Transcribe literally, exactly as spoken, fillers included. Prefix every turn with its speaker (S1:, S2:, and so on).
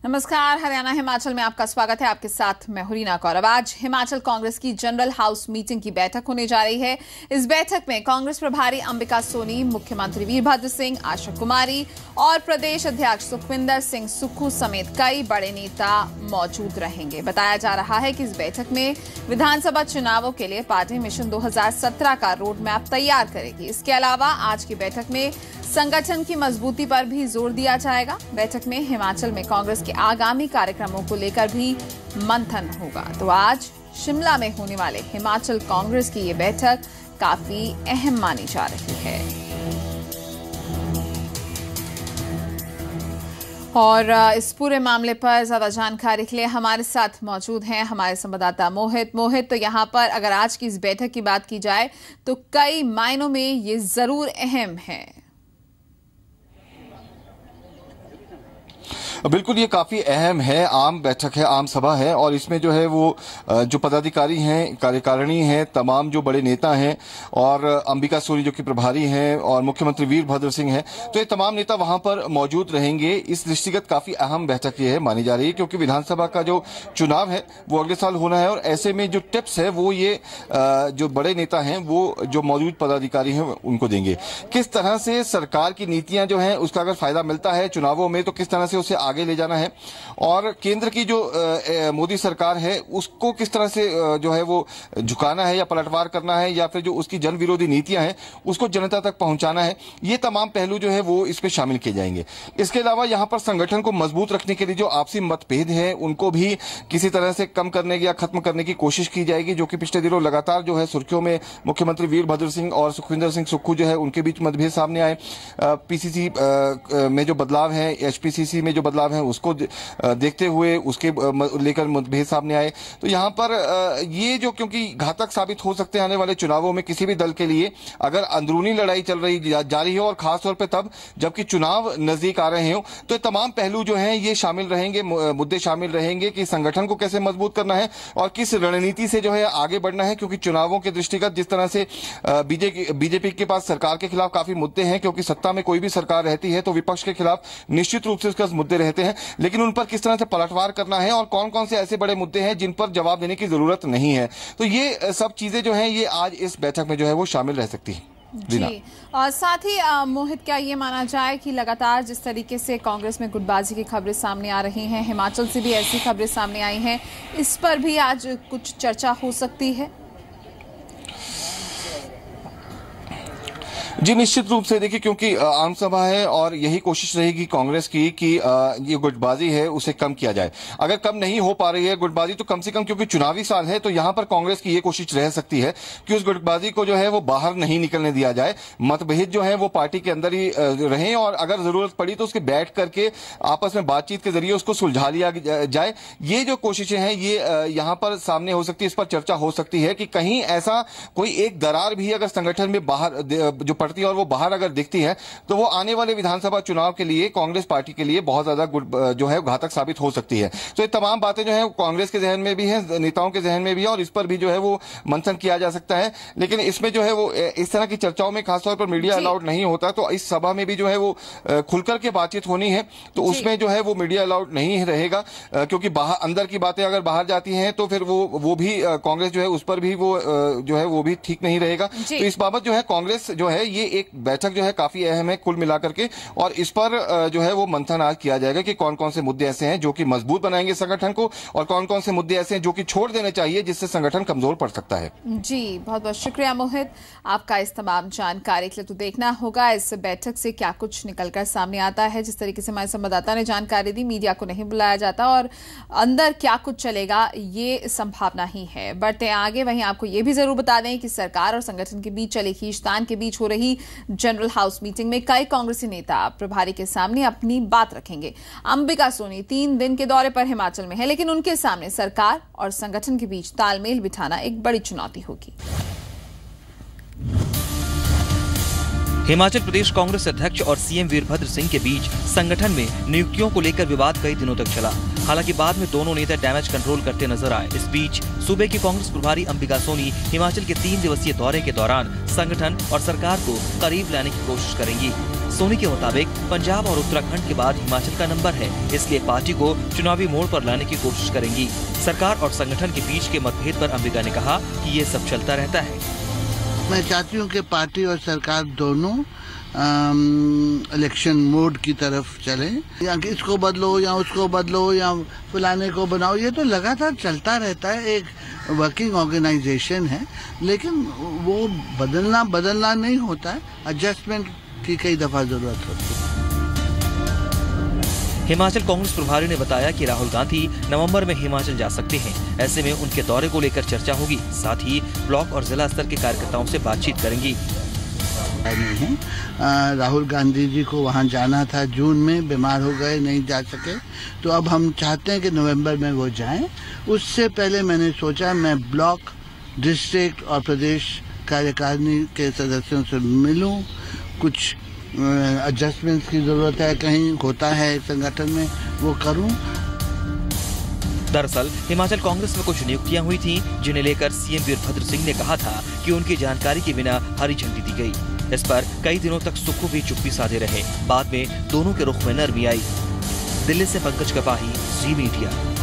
S1: नमस्कार, हरियाणा हिमाचल में आपका स्वागत है। आपके साथ मैं हुरीना कौरव। आज हिमाचल कांग्रेस की जनरल हाउस मीटिंग की बैठक होने जा रही है। इस बैठक में कांग्रेस प्रभारी अंबिका सोनी, मुख्यमंत्री वीरभद्र सिंह, आशा कुमारी और प्रदेश अध्यक्ष सुखविंदर सिंह सुक्खू समेत कई बड़े नेता मौजूद रहेंगे। बताया जा रहा है कि इस बैठक में विधानसभा चुनावों के लिए पार्टी मिशन दो हजार सत्रह का रोड मैप तैयार करेगी। इसके अलावा आज की बैठक में संगठन की मजबूती पर भी जोर दिया जाएगा। बैठक में हिमाचल में कांग्रेस के आगामी कार्यक्रमों को लेकर भी मंथन होगा। तो आज शिमला में होने वाले हिमाचल कांग्रेस की ये बैठक काफी अहम मानी जा रही है। और इस पूरे मामले पर ज्यादा जानकारी के लिए हमारे साथ मौजूद हैं हमारे संवाददाता मोहित। मोहित, तो यहाँ पर अगर आज की इस बैठक की बात की जाए तो कई मायनों में ये जरूर अहम है।
S2: बिल्कुल, ये काफ़ी अहम है, आम बैठक है, आम सभा है और इसमें जो है वो जो पदाधिकारी हैं, कार्यकारिणी हैं, तमाम जो बड़े नेता हैं और अंबिका सोनी जो कि प्रभारी हैं और मुख्यमंत्री वीरभद्र सिंह हैं, तो ये तमाम नेता वहां पर मौजूद रहेंगे। इस दृष्टिगत काफ़ी अहम बैठक ये है मानी जा रही है, क्योंकि विधानसभा का जो चुनाव है वो अगले साल होना है और ऐसे में जो टिप्स है वो ये जो बड़े नेता हैं वो जो मौजूद पदाधिकारी हैं उनको देंगे। किस तरह से सरकार की नीतियां जो हैं उसका अगर फायदा मिलता है चुनावों में तो किस तरह से उसे आगे ले जाना है और केंद्र की जो मोदी सरकार है उसको किस तरह से जो है वो झुकाना है या पलटवार करना है या फिर जो उसकी जन विरोधी नीतियां हैं उसको जनता तक पहुंचाना है, ये तमाम पहलू जो है वो इसमें शामिल किए जाएंगे। इसके अलावा यहां पर संगठन को मजबूत रखने के लिए जो आपसी मतभेद है उनको भी किसी तरह से कम करने या खत्म करने की कोशिश की जाएगी, जो कि पिछले दिनों लगातार जो है सुर्खियों में मुख्यमंत्री वीरभद्र सिंह और सुखविंदर सिंह सुक्खू जो है उनके बीच मतभेद सामने आए। पीसीसी में जो बदलाव है, एचपीसीसी में जो बदलाव है उसको देखते हुए उसके लेकर मतभेद सामने आए। तो यहां पर ये जो क्योंकि घातक साबित हो सकते हैं आने वाले चुनावों में किसी भी दल के लिए, अगर अंदरूनी लड़ाई चल रही जा रही हो और खासतौर पे तब जबकि चुनाव नजदीक आ रहे हो, तो ये तमाम पहलू जो हैं ये शामिल रहेंगे, मुद्दे शामिल रहेंगे कि संगठन को कैसे मजबूत करना है और किस रणनीति से जो है आगे बढ़ना है। क्योंकि चुनावों के दृष्टिगत जिस तरह से बीजेपी के पास सरकार के खिलाफ काफी मुद्दे हैं, क्योंकि सत्ता में कोई भी सरकार रहती है तो विपक्ष के खिलाफ निश्चित रूप से उसके मुद्दे रहते हैं, लेकिन उन पर किस तरह से पलटवार करना है और कौन कौन से ऐसे बड़े मुद्दे हैं जिन पर जवाब देने की जरूरत नहीं है। तो ये सब चीजें जो हैं ये आज इस बैठक में जो है वो शामिल रह सकती है।
S1: जी, और साथ ही मोहित, क्या ये माना जाए कि लगातार जिस तरीके से कांग्रेस में गुटबाजी की खबरें सामने आ रही हैं, हिमाचल से भी ऐसी खबरें सामने आई हैं, इस पर भी आज कुछ चर्चा हो सकती है?
S2: जी, निश्चित रूप से देखिए, क्योंकि आम सभा है और यही कोशिश रहेगी कांग्रेस की कि ये गुटबाजी है उसे कम किया जाए। अगर कम नहीं हो पा रही है गुटबाजी तो कम से कम, क्योंकि चुनावी साल है तो यहां पर कांग्रेस की ये कोशिश रह सकती है कि उस गुटबाजी को जो है वो बाहर नहीं निकलने दिया जाए, मतभेद जो है वो पार्टी के अंदर ही रहें और अगर जरूरत पड़ी तो उसके बैठ करके आपस में बातचीत के जरिए उसको सुलझा लिया जाए। ये जो कोशिशें हैं ये यहां पर सामने हो सकती है, इस पर चर्चा हो सकती है कि कहीं ऐसा कोई एक दरार भी अगर संगठन में बाहर जो और वो बाहर अगर दिखती है तो वो आने वाले विधानसभा चुनाव के लिए कांग्रेस पार्टी के लिए बहुत ज्यादा जो है घातक साबित हो सकती है। तो ये तमाम बातें जो है कांग्रेस के जहन में भी है, नेताओं के जहन में भी है और इस पर भी जो है वो मंथन किया जा सकता है। लेकिन इसमें जो है वो इस तरह की चर्चाओं में खासतौर पर मीडिया अलाउड नहीं होता, तो इस सभा में भी जो है वो खुलकर के बातचीत होनी है तो उसमें जो है वो मीडिया अलाउड नहीं रहेगा, क्योंकि बाहर अंदर की बातें अगर बाहर जाती हैं तो फिर वो वो भी कांग्रेस जो है उस पर भी वो जो है वो भी ठीक नहीं रहेगा। तो इस बाबत जो है कांग्रेस जो है ये एक बैठक जो है काफी अहम है कुल मिलाकर के, और इस पर जो है वो मंथन आज किया जाएगा कि कौन कौन से मुद्दे ऐसे हैं जो कि मजबूत बनाएंगे संगठन को और कौन कौन से मुद्दे ऐसे हैं जो कि छोड़ देने चाहिए जिससे संगठन कमजोर पड़ सकता है।
S1: जी, बहुत बहुत शुक्रिया मोहित आपका इस तमाम जानकारी के लिए। तो देखना होगा इस बैठक से क्या कुछ निकलकर सामने आता है। जिस तरीके से हमारे संवाददाता ने जानकारी दी, मीडिया को नहीं बुलाया जाता और अंदर क्या कुछ चलेगा ये संभावना ही है। बढ़ते आगे, वहीं आपको ये भी जरूर बता दें कि सरकार और संगठन के बीच चले खींचतान के बीच हो रही जनरल हाउस मीटिंग में कई कांग्रेसी नेता प्रभारी के सामने अपनी बात रखेंगे। अंबिका सोनी तीन दिन के दौरे पर हिमाचल में है, लेकिन उनके सामने सरकार और संगठन के बीच तालमेल बिठाना एक बड़ी चुनौती होगी।
S3: हिमाचल प्रदेश कांग्रेस अध्यक्ष और सीएम वीरभद्र सिंह के बीच संगठन में नियुक्तियों को लेकर विवाद कई दिनों तक चला। हालांकि बाद में दोनों नेता डैमेज कंट्रोल करते नजर आए। इस बीच सूबे की कांग्रेस प्रभारी अंबिका सोनी हिमाचल के तीन दिवसीय दौरे के दौरान संगठन और सरकार को करीब लाने की कोशिश करेंगी। सोनी के मुताबिक पंजाब और उत्तराखंड के बाद हिमाचल का नंबर है, इसलिए पार्टी को चुनावी मोड़ पर लाने की कोशिश करेंगी। सरकार और संगठन के बीच के मतभेद पर अंबिका ने कहा कि ये सब चलता रहता है।
S4: मैं चाहती हूँ कि पार्टी और सरकार दोनों इलेक्शन मोड की तरफ चले, या कि इसको बदलो या उसको बदलो या फलाने को बनाओ, ये तो लगातार चलता रहता है। एक वर्किंग ऑर्गेनाइजेशन है, लेकिन वो बदलना बदलना नहीं होता है, एडजस्टमेंट की कई दफा जरूरत होती है।
S3: हिमाचल कांग्रेस प्रभारी ने बताया कि राहुल गांधी नवंबर में हिमाचल जा सकते हैं। ऐसे में उनके दौरे को लेकर चर्चा होगी, साथ ही ब्लॉक और जिला स्तर के कार्यकर्ताओं से बातचीत करेंगी।
S4: नहीं है, राहुल गांधी जी को वहां जाना था, जून में बीमार हो गए, नहीं जा सके, तो अब हम चाहते हैं कि नवंबर में वो जाएं। उससे पहले मैंने सोचा मैं ब्लॉक, डिस्ट्रिक्ट और प्रदेश कार्यकारिणी के सदस्यों से मिलूं, कुछ एडजस्टमेंट्स की जरूरत है, कहीं होता है संगठन में, वो करूं।
S3: दरअसल हिमाचल कांग्रेस में कुछ नियुक्तियां हुई थीं, जिन्हें लेकर सीएम वीरभद्र सिंह ने कहा था कि उनकी जानकारी के बिना हरी झंडी दी गई। इस पर कई दिनों तक सुक्खू भी चुप्पी साधे रहे। बाद में दोनों के रुख में नरमी आई। दिल्ली से पंकज कपाही, जी मीडिया।